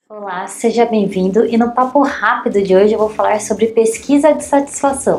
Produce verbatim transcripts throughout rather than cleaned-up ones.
Olá, seja bem-vindo e no papo rápido de hoje eu vou falar sobre pesquisa de satisfação.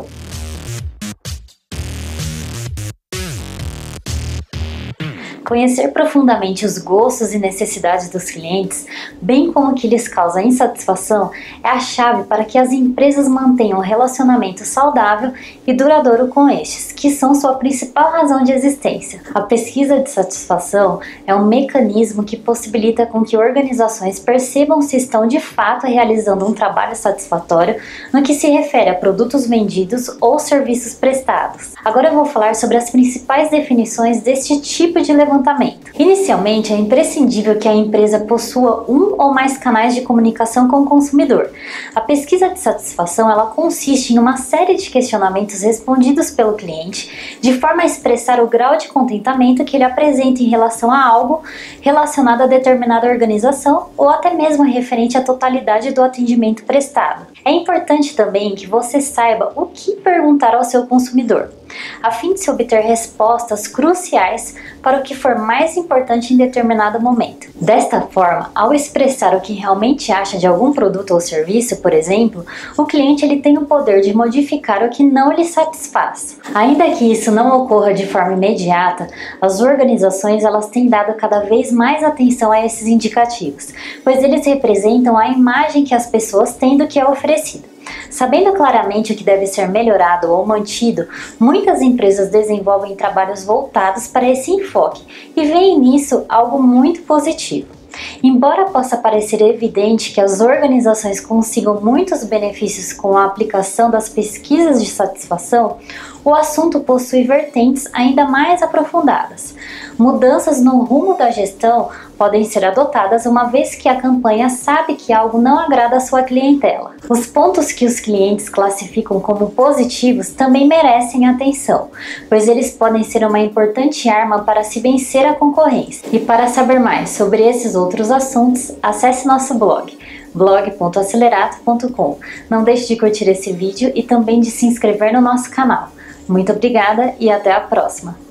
Conhecer profundamente os gostos e necessidades dos clientes, bem como o que lhes causa insatisfação, é a chave para que as empresas mantenham um relacionamento saudável e duradouro com estes, que são sua principal razão de existência. A pesquisa de satisfação é um mecanismo que possibilita com que organizações percebam se estão de fato realizando um trabalho satisfatório no que se refere a produtos vendidos ou serviços prestados. Agora eu vou falar sobre as principais definições deste tipo de levantamento. Inicialmente, é imprescindível que a empresa possua um ou mais canais de comunicação com o consumidor. A pesquisa de satisfação ela consiste em uma série de questionamentos respondidos pelo cliente, de forma a expressar o grau de contentamento que ele apresenta em relação a algo relacionado a determinada organização ou até mesmo referente à totalidade do atendimento prestado. É importante também que você saiba o que perguntar ao seu consumidor, a fim de se obter respostas cruciais para o que for mais importante em determinado momento. Desta forma, ao expressar o que realmente acha de algum produto ou serviço, por exemplo, o cliente ele tem o poder de modificar o que não lhe satisfaz. Ainda que isso não ocorra de forma imediata, as organizações elas têm dado cada vez mais atenção a esses indicativos, pois eles representam a imagem que as pessoas têm do que é oferecido. Sabendo claramente o que deve ser melhorado ou mantido, muitas empresas desenvolvem trabalhos voltados para esse enfoque e veem nisso algo muito positivo. Embora possa parecer evidente que as organizações consigam muitos benefícios com a aplicação das pesquisas de satisfação, o assunto possui vertentes ainda mais aprofundadas. Mudanças no rumo da gestão podem ser adotadas uma vez que a campanha sabe que algo não agrada a sua clientela. Os pontos que os clientes classificam como positivos também merecem atenção, pois eles podem ser uma importante arma para se vencer a concorrência. E para saber mais sobre esses outros assuntos, acesse nosso blog blog ponto acelerato ponto com. Não deixe de curtir esse vídeo e também de se inscrever no nosso canal. Muito obrigada e até a próxima!